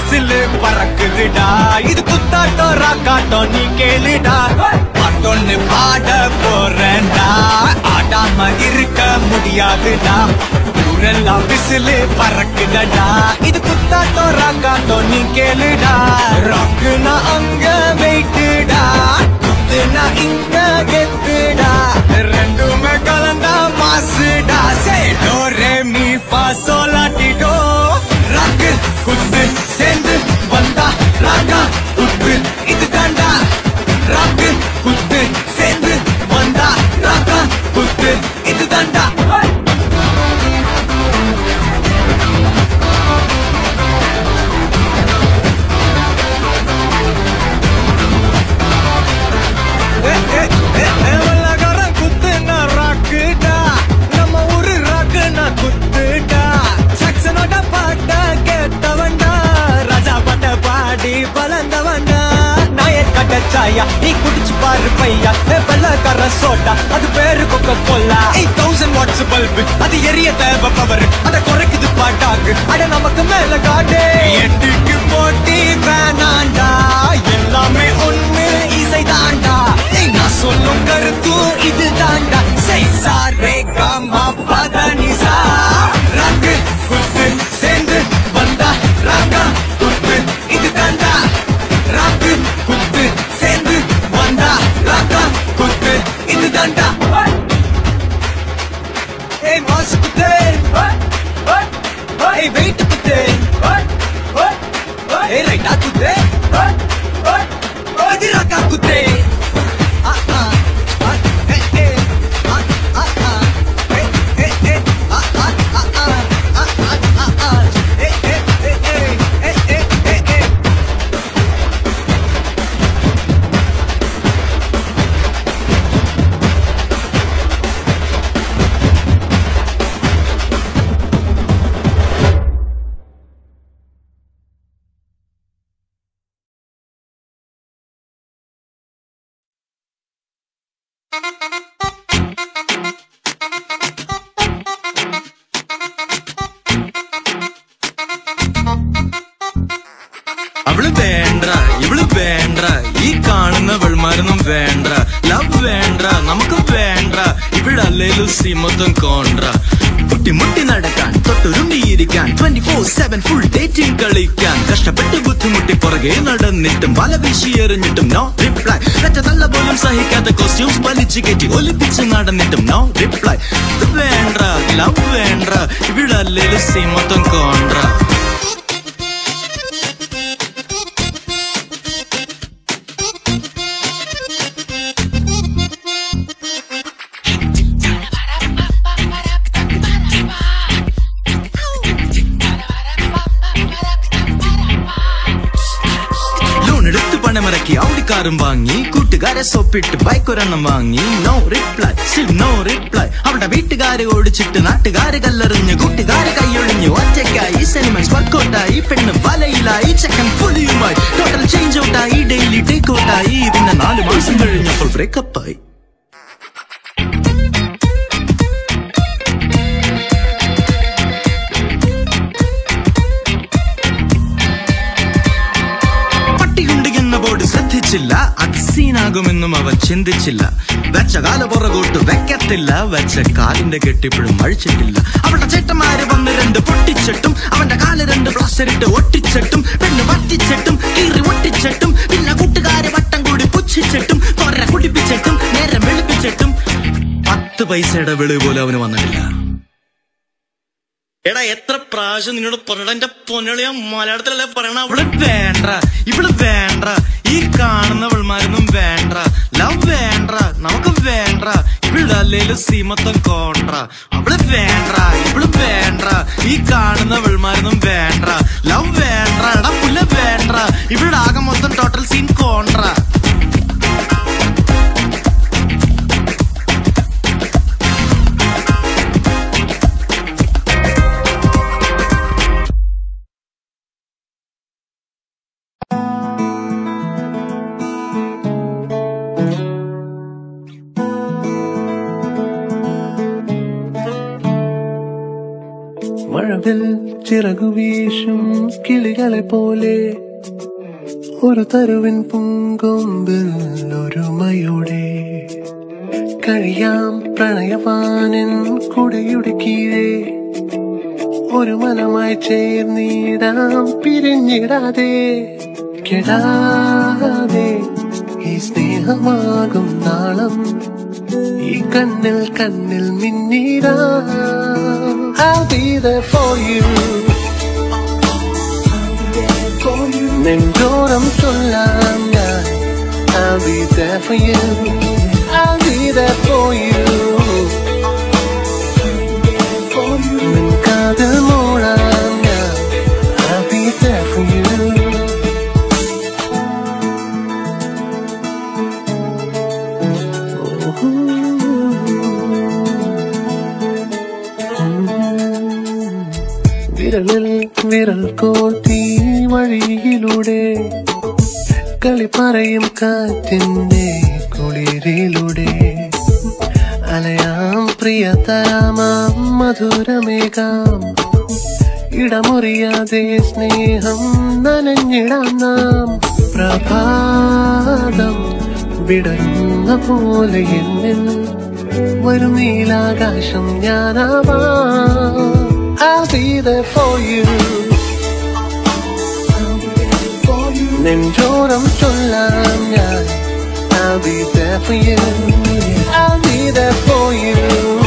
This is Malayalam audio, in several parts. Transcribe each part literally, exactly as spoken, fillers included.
விசிலு பறக்குதுடா இது குத்தாட்டோ ராக்காட்டோ நீ கேளுடா பாட்டொன்னு பாட போறேன்டா ஆடாம இருக்க முடியாதுடா ஊரெல்லாம் விசிலு பறக்குதடா இது குத்தாட்டோ ராக்காட்டோ நீ கேளுடா ராக்குனா அங்க வெயிட்டுடா குத்துனா இங்க கெத்துடா ரெண்டுமே கலந்தா மாசுடா சே டோ ரே மீ ஃபா சோலாட்டிடோ ராக்கு குத்து சேர்ந்து வந்தா ராகா குத்து இது தாண்டா ராக்கு குத்து சேர்ந்து வந்தா ராகா குத்து இது தாண்டா குத்துனா ராக்குடா நம்ம ஊரு ராக்குனா குத்துடா சக்சனோட பாட்ட கேட்டவன்டா ராஜா பாட்ட பாடி வளர்ந்தவன்டா நாயர் கட்ட சாயா நீ குடிச்சு பாரு பையா வெள்ளக்கார சோட்டா அது பேரு கொக்க கொல்லா எயிட் தௌசண்ட் வாட்ஸ் பல்பு அது எரிய தேவை பவர் அத குறைக்குது பாட்டாக்கு அட நமக்கு மேல காட்டு எட்டுக்கு போட்டி வேணாண்டா எல்லாமே ஒண்ணு இசை தாண்டா நான் சொல்லும் கருத்தும் இது தாண்டா செய் சாரே காமா பதனிசா ராக்கு குத்து சேர்ந்து வந்தா ராகா குத்து இது தாண்டா ராக்கு குத்து சேர்ந்து வந்தா ராகா குத்து இது தாண்டா ஏய் மாசு குத்து ஏய் வெயிட் குத்து ஏய் ரைட்டா குத்து இது ராகா குத்து അവള് വേണ്ട ഇവള് വേണ്ട ഈ കാണുന്നവൾമാരൊന്നും വേണ്ട ലവ് വേണ്ട നമുക്ക് വേണ്ട ഇവിടല്ലേലും സീമൊത്തം കോൺട്ര മുട്ടി നടക്കാൻ തൊട്ടുരുണ്ടിയിരിക്കാൻ twenty four seven full dating കളിക്കാൻ കഷ്ടപ്പെട്ട് ബുദ്ധിമുട്ടി പുറകെ നടന്നിട്ടും വല വീശി എറിഞ്ഞിട്ടും നോ റിപ്ലൈ മറ്റ നല്ല പോലും സഹിക്കാത്ത കോസ്റ്റ്യൂംസ് വലിച്ചു കയറ്റി ഒലിപ്പിച്ച് നടന്നിട്ടും നോ റിപ്ലൈ വേണ്ട ലവ് വേണ്ട ഇവിടല്ലേലും സീമൊത്തം കോൺട്ര മറക്കി ഔഡിക്കാരും വാങ്ങി കൂട്ടുകാരെ സോപ്പിട്ട് ബൈക്ക് ഒരെണ്ണം വാങ്ങി no reply still no reply അവളുടെ വീട്ടുകാരെ ഓടിച്ചിട്ട് നാട്ടുകാര് കല്ലെറിഞ്ഞ് കൂട്ടുകാരെ കൈയൊഴിഞ്ഞു ഒറ്റയ്ക്കായി സെനിമെന്റ്സ് വർക്കൗട്ടായി പെണ്ണ് വലയിലായി ചെക്കൻ പുലിയുമായി ടോട്ടൽ ചേഞ്ച് ഔട്ടായി ഡെയിലി ടേക്ക് ഔട്ടായി പിന്നെ നാല് മാസം കഴിഞ്ഞപ്പോൾ ബ്രേക്കപ്പായി ശ്രദ്ധിച്ചില്ല അത് സീനാകുമെന്നും അവൻ ചിന്തിച്ചില്ല വെച്ച കാല പുറകോട്ട് വെക്കത്തില്ല വെച്ച കാലിന്റെ കെട്ടിപ്പോഴും അഴിച്ചിട്ടില്ല അവളുടെ ചേട്ടന്മാര് വന്ന് രണ്ട് പൊട്ടിച്ചിട്ടും അവന്റെ കാല് രണ്ട് പ്ലാസ്റ്റർ ഇട്ട് ഒട്ടിച്ചിട്ടും പെണ്ണ് വറ്റിച്ചിട്ടും കീറി ഒട്ടിച്ചിട്ടും പിന്നെ കൂട്ടുകാരെ വട്ടം കൂടി പുച്ഛിച്ചിട്ടും കൊറ കുടിപ്പിച്ചിട്ടും നേരെ വെളുപ്പിച്ചിട്ടും പത്ത് പൈസയുടെ വെളി പോലും അവന് വന്നിട്ടില്ല. എടാ എത്ര പ്രാവശ്യം നിന്നോട് പറഞ്ഞ എന്റെ പൊന്നളിയ മലയാളത്തിലല്ലേ പറയണ അവള് വേണ്ട ഇവള് വേണ്ട ഈ കാണുന്നവൾമാരൊന്നും വേണ്ട ലവ് വേണ്ട നമുക്ക് വേണ്ട ഇവിടല്ലേലും സീമത്തം കോൺട്ര അവള് വേണ്ട ഇവള് വേണ്ട ഈ കാണുന്നവൾമാരൊന്നും വേണ്ട ലവ് വേണ്ട എടാ പുല്ല വേണ്ട ഇവിടെ ആകെ മൊത്തം ടോട്ടൽ സീൻ കോൺട്ര. മഴവിൽ ചിറകുവീശും കിളികളെ പോലെ ഒരു തരുവിൻ പൂങ്കൊമ്പിൽ ഒരുമയോടെ കഴിയാം പ്രണയവാനൻ കുടയുടെ കീഴേ ഒരു മനമായി ചേർന്നിടാം പിരിഞ്ഞിടാതെ കെടാതെ ഈ സ്നേഹമാകും നാളം ഈ കണ്ണിൽ കണ്ണിൽ മിന്നിടാം. I'll be there for you. നെഞ്ചോരം ചൊല്ലാം ഞാൻ I'll be there for you. I'll be there for you. നിൻ കാതിൽ മൂളാം ഞാൻ I'll be there for you. വിരലിൽ വിരൽ കോർത്തി വഴിയിലൂടെ കളി പറയും കാറ്റിന്റെ കുളിരിലൂടെ അലയാം പ്രിയതരമാം മധുരമേകാം ഇടമുറിയാതെ സ്നേഹം നനഞ്ഞിടാം നാം. പ്രഭാതം വിടരുന്ന പോലെ എന്നിൽ വരും നീലാകാശം ഞാനാവാം. I'll be there for you. നെഞ്ചോരം ചൊല്ലാം ഞാൻ I'll be there for you. I'll be there for you.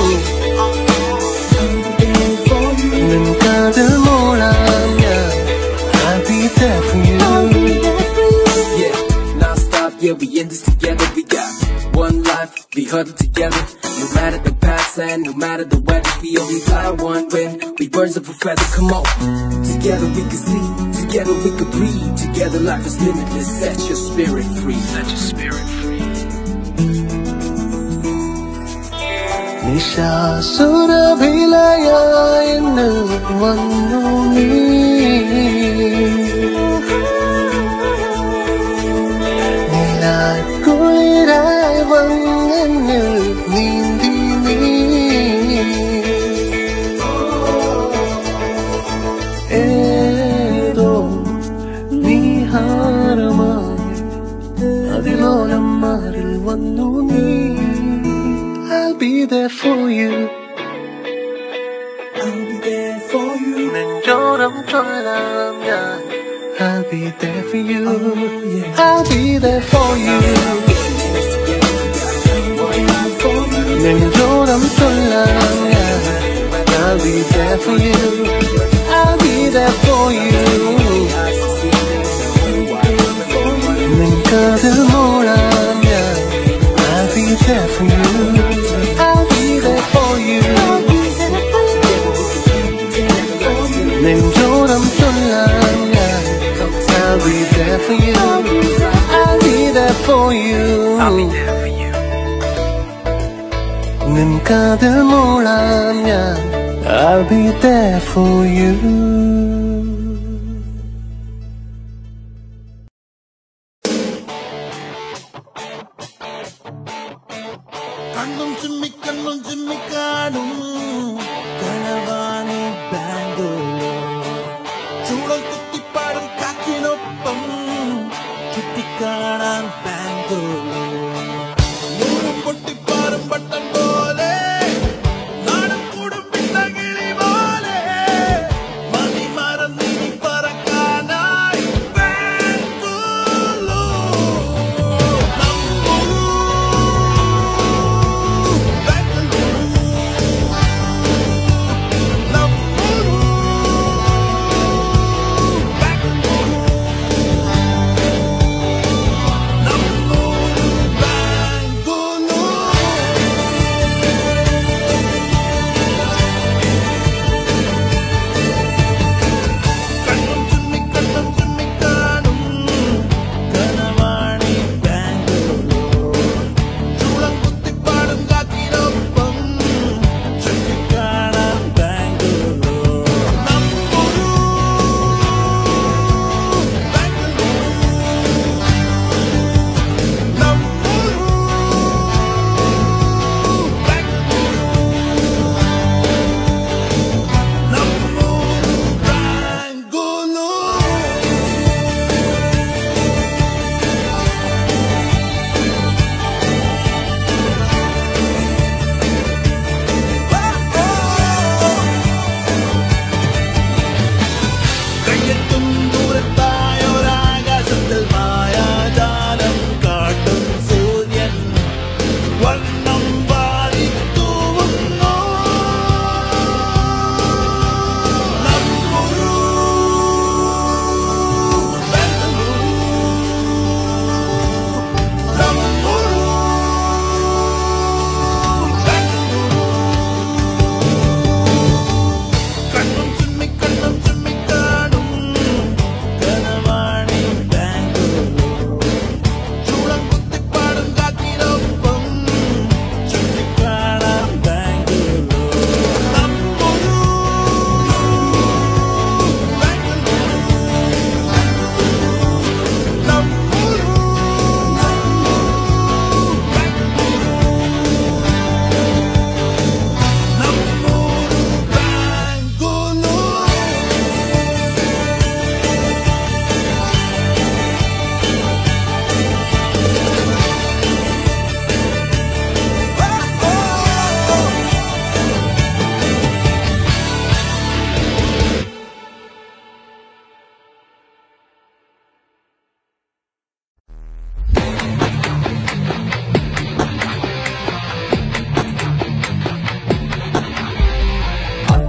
നിൻ കാതിൽ മൂളാം ഞാൻ I'll be there for you. Yeah, non-stop, yeah, we in this together. We got one life, we huddle together. No matter the past and no matter the weather, we only fly one way. We birds of a feather, come on. Together we can see, together we can breathe. Together life is limitless, set your spirit free. Set your spirit free. നിശാസുരഭിലയായി എന്നിൽ വന്നു നീ നിലാക്കുളിരായി വന്നെന്നിൽ നീന്തി നീ ഏതോ നീഹാരമായി അതിലോലം മാറിൽ വന്നു നീ. I'll be there for you. I'll be there for you. നെഞ്ചോരം ചൊല്ലാം ഞാൻ I'll be there for you. Oh, yeah. I'll be there for you. നെഞ്ചോരം ചൊല്ലാം ഞാൻ I'll be there for you. I'll be there for you. നിൻ കാതിൽ മൂളാം ഞാൻ I'll be there for you. I'll be there for you. നെഞ്ചോരം ചൊല്ലാം ഞാൻ I'll be there for you. I'll be there for you. നിൻ കാതിൽ മൂളാം ഞാൻ I'll be there for you. കണ്ണും ചിമ്മി കണ്ണും ചിമ്മി കാണും കനവാണി ബാംഗ്ലൂർ ചൂടൽ കുത്തിപ്പാടും കാറ്റിനൊപ്പം ചുറ്റിക്കാണാൻ ബാംഗ്ലൂർ നൂറും പൊട്ടിപ്പാറും പട്ടം പോലെ നാടും കൂടും പിന്നകിളി പോലെ മതി മറന്നി പറക്കാനായി ബാംഗ്ലൂർ. Namma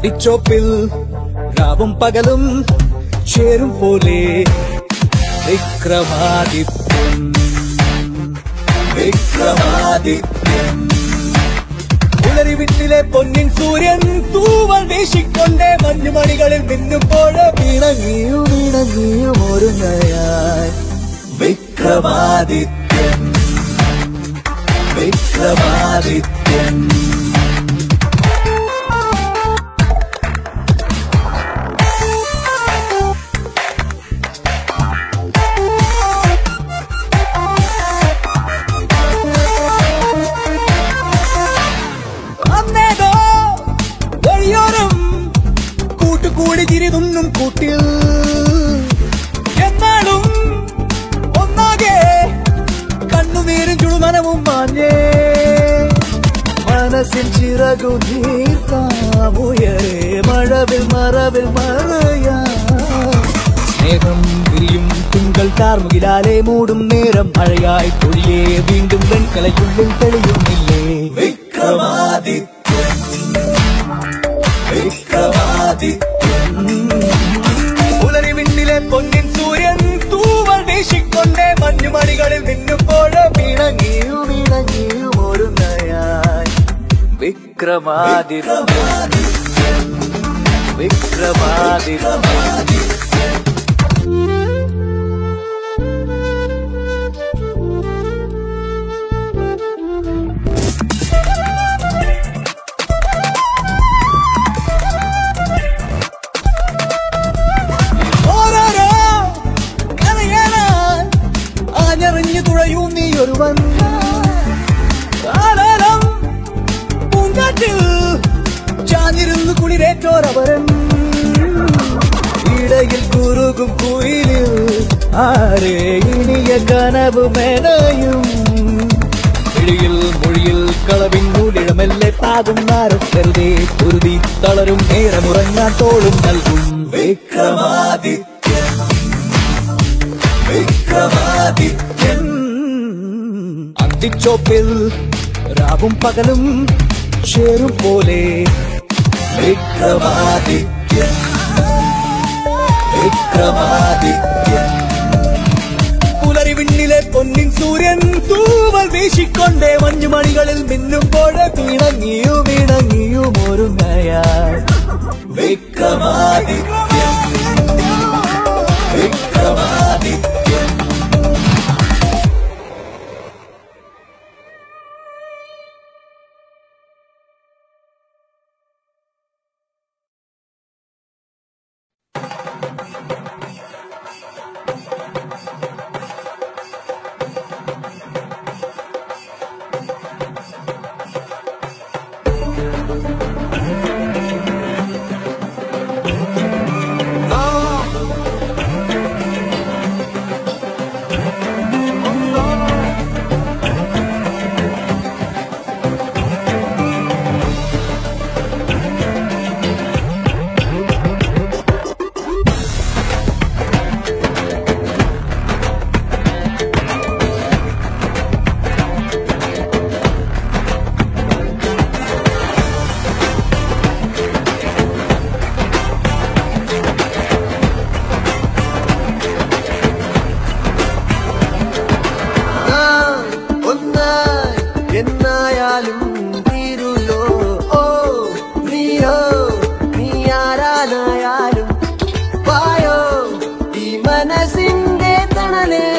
അന്തിച്ചോപ്പിൽ രാവും പകലും ചേരും പോലെ വിക്രമാദിത്യൻ വിക്രമാദിത്യൻ ഉളരിവിട്ടിലെ പൊന്നിൻ സൂര്യൻ തൂവൽ വീശിക്കൊണ്ടേ മഞ്ഞുമണികളിൽ മിന്നുമ്പോൾ വീണങ്ങിയും വീണങ്ങിയും ഒരുങ്ങയായി വിക്രമാദിത്യൻ വിക്രമാദിത്യൻ കൂടി ചിരിതൊന്നും കൂട്ടിൽ എന്നാലും ഒന്നാകെ കണ്ണുനീരും ചുടുമനവും മാഞ്ഞേ മനസ്സിൽ ചിറകു നീർത്താമുയരേ മഴവിൽ മറവിൽ മറയാ സ്നേഹം വിരിയും തിങ്കൾ കാർമുകിലാലെ മൂടും നേരം മഴയായി പൊഴിയേ വീണ്ടും വെൺകലയ്ക്കുള്ളിൽ തെളിയുന്നില്ലേ വിക്രമാദിത്യൻ വിക്രമാദിത്യൻ ഉലരിവിണ്ണിലെ പൊന്നിൻ സൂര്യൻ തൂവൽ വീശിക്കൊണ്ടേ മഞ്ഞുമണികളിൽ മിന്നുമ്പോൾ വീണങ്ങിയും വീണങ്ങിയും ഒരുങ്ങയായി വിക്രമാദിത്യൻ വിക്രമാദിത്യൻ തുഴയും നീ ഒരുവൻ കാലം പൂങ്കാറ്റിൽ ചാഞ്ഞിരുന്നു കുളിരേറ്റോരവരൻ ഇടയിൽ കുറുകും കുയിലിൽ ആരേ ഇനിയ കനവ് മേനയും ഇടിയിൽ മൊഴിയിൽ കളവിൻ നൂലിഴമെല്ലെ താകും നാരം കരുതേ കുരുതി തളരും നേരമുറങ്ങാൻ തോളും നൽകും വിക്രമാദിത്യൻ വിക്രമാദിത്യൻ അന്തിച്ചോപ്പിൽ രാവും പകലും ചേരും പോലെ വിക്രമാദിത്യൻ വിക്രമാദിത്യൻ പുലരിവിണ്ണിലെ പൊന്നിൻ സൂര്യൻ തൂവൽ വീശിക്കൊണ്ടേ മഞ്ഞുമണികളിൽ മിന്നുമ്പോൾ വീണങ്ങിയും വീണങ്ങിയും ഒരുങ്ങയായി വിക്രമാദിത്യൻ വിക്രമാദിത്യൻ മനസ്സിന്റെ തണലേ